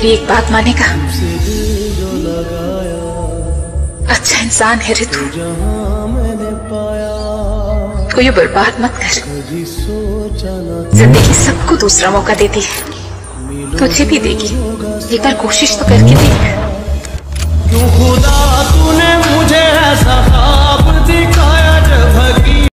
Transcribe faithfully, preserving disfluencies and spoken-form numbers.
मेरी एक बात मानेगा? अच्छा इंसान है रे तू, तो ये बर्बाद मत कर। जिंदगी सबको दूसरा मौका देती है, तुझे भी देगी। एक बार कोशिश तो करके देख।